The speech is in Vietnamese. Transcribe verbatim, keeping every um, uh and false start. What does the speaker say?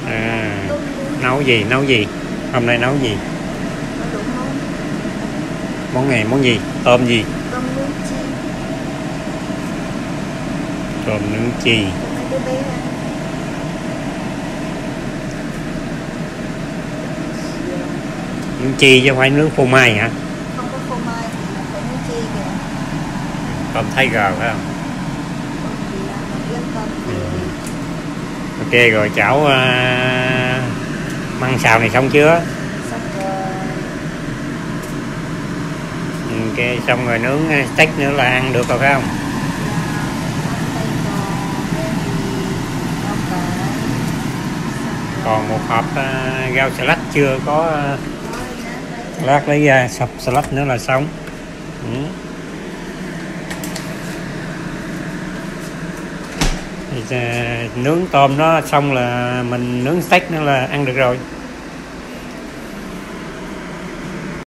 À, nấu gì nấu gì hôm nay nấu gì? Món này món gì? Tôm gì? Tôm nướng chi. Tôm nướng chi. Nướng chi chứ không phải nướng phô mai hả? Không có phô mai thì phải nướng chi kìa. Tôm Tiger phải không? Ừ. Ok rồi, chảo uh, măng xào này xong chưa? Xong rồi. Ok, xong rồi nướng steak nữa là ăn được rồi phải không? Còn một hộp uh, rau salad chưa có, uh, lát lấy ra sập salad nữa là xong. Ừ. Thì, uh, nướng tôm nó xong là mình nướng steak nữa là ăn được rồi.